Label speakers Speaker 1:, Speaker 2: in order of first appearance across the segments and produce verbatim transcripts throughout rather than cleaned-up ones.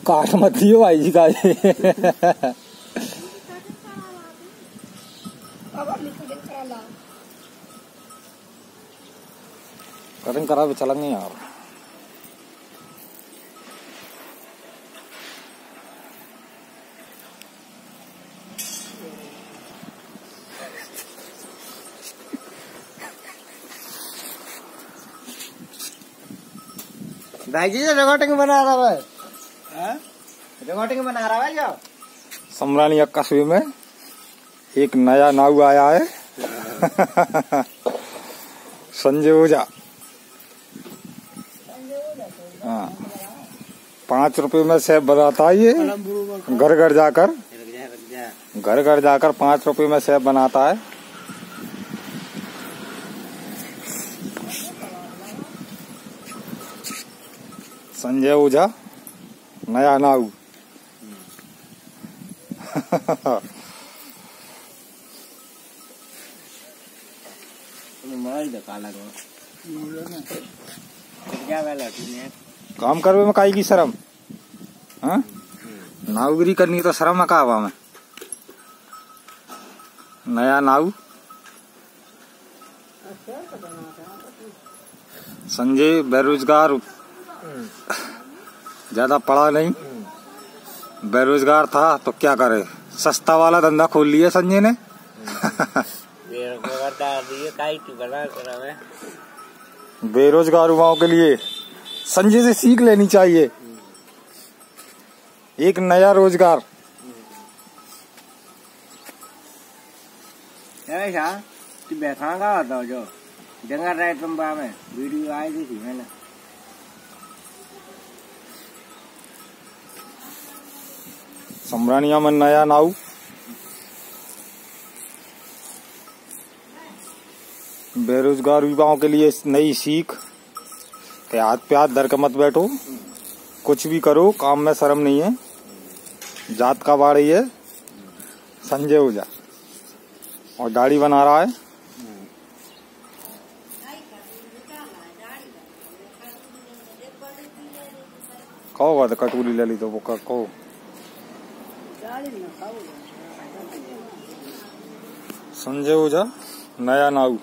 Speaker 1: काट मत दियो भाई जी का कटिंग करा भी चलेंगे यार।
Speaker 2: भाई जी रिकॉर्डिंग बना रहा है, रिकॉर्डिंग बना रहा है। जो
Speaker 1: समरानिया कस्बे में एक नया नाव आया है संजय ओझा। हाँ, पाँच रुपए में सेब बनाता है ये, घर घर जाकर घर घर जाकर पाँच रुपए में सेब बनाता है। संजय ओझा नया नाव। काम करवे में काई की शर्म, हाँ? नावगिरी करनी तो शर्म है कहा में। नया नाव संजय बेरोजगार, ज्यादा पढ़ा नहीं, बेरोजगार था तो क्या करे, सस्ता वाला धंधा खोल लिया संजय ने। बेरोजगार युवाओं के लिए संजय से सीख लेनी चाहिए, एक नया रोजगार।
Speaker 2: बैठा था जो जंगल राइड पंबा में वीडियो आई थी मैंने।
Speaker 1: समरानिया में नया नाव। बेरोजगार युवाओं के लिए नई सीख के हाथ पे हाथ धर के मत बैठो, कुछ भी करो, काम में शर्म नहीं है। जात का बाड़ी है संजय ओझा और दाढ़ी बना रहा है। कहो बात कटोरी ले ली तो वो कहो। संजय ओझा नया नाव।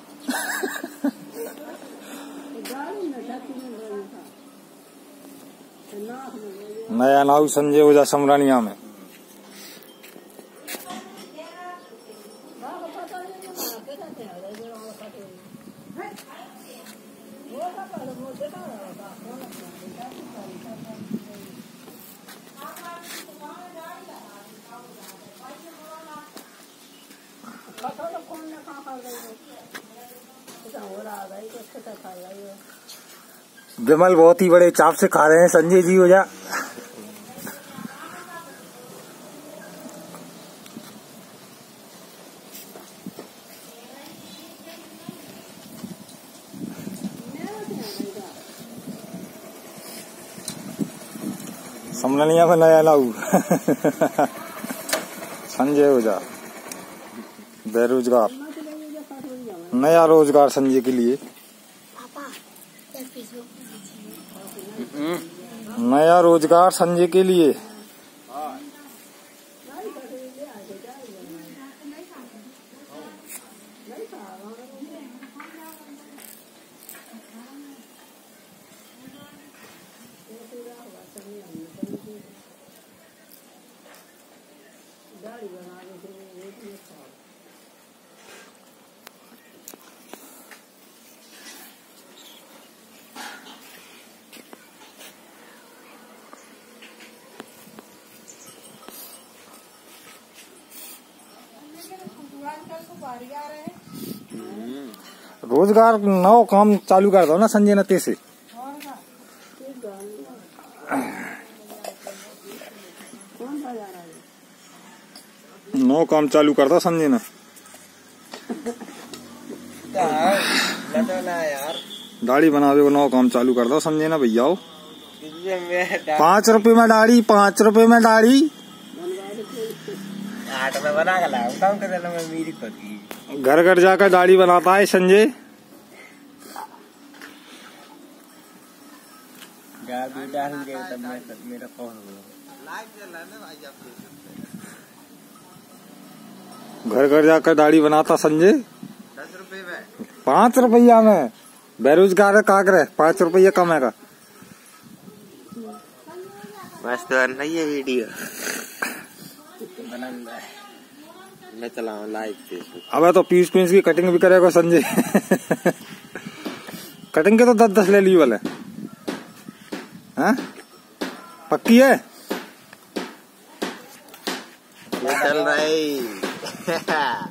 Speaker 1: नया नाव संजय ओझा समरानिया में। विमल बहुत ही बड़े चाप से खा रहे हैं संजय जी ओझा। समरानिया में नया नाव संजय ओझा बेरोजगार, नया रोजगार संजय के लिए। नया रोजगार संजय के लिए। रोजगार नौ काम चालू कर दो ना संजय नते से। नौ काम चालू कर दो संजय ने। दाढ़ी बनावे को नौ काम चालू कर दो संजय ने भैया। पाँच रुपए में दाढ़ी, पाँच रुपए में दाढ़ी। घर घर जाकर दाढ़ी बनाता है संजय।
Speaker 2: क्या भी डालेंगे तब मैं तब मेरा कौन होगा।
Speaker 1: घर घर जाकर दाढ़ी बनाता संजय
Speaker 2: दस रुपए में
Speaker 1: पाँच रुपया में। बेरोजगार है काकर पाँच रुपया कमाएगा।
Speaker 2: मस्त बन रही है वीडियो मैं चलाऊं लाइव फेसबुक।
Speaker 1: अब तो पीस पीस की कटिंग भी करेगा संजय कटिंग के तो दस दस ले ली वाले हैं पक्की है
Speaker 2: चल रही